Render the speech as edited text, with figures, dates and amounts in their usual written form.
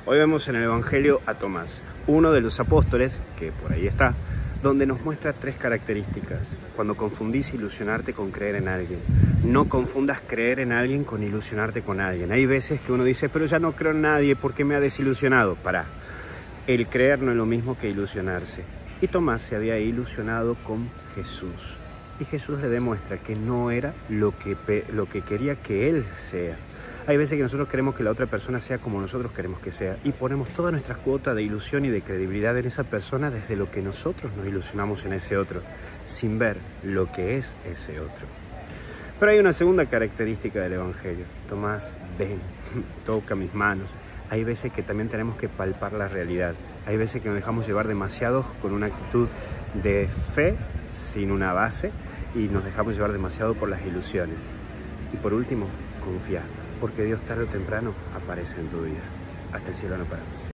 Hoy vemos en el Evangelio a Tomás, uno de los apóstoles, que por ahí está, donde nos muestra tres características. Cuando confundís ilusionarte con creer en alguien, no confundas creer en alguien con ilusionarte con alguien. Hay veces que uno dice, pero ya no creo en nadie, ¿por qué me ha desilusionado? Pará, el creer no es lo mismo que ilusionarse. Y Tomás se había ilusionado con Jesús. Y Jesús le demuestra que no era lo que quería que él sea. Hay veces que nosotros queremos que la otra persona sea como nosotros queremos que sea y ponemos todas nuestras cuotas de ilusión y de credibilidad en esa persona desde lo que nosotros nos ilusionamos en ese otro, sin ver lo que es ese otro. Pero hay una segunda característica del Evangelio. Tomás, ven, toca mis manos. Hay veces que también tenemos que palpar la realidad. Hay veces que nos dejamos llevar demasiado con una actitud de fe sin una base y nos dejamos llevar demasiado por las ilusiones. Y por último, confía, porque Dios tarde o temprano aparece en tu vida. Hasta el cielo no paramos.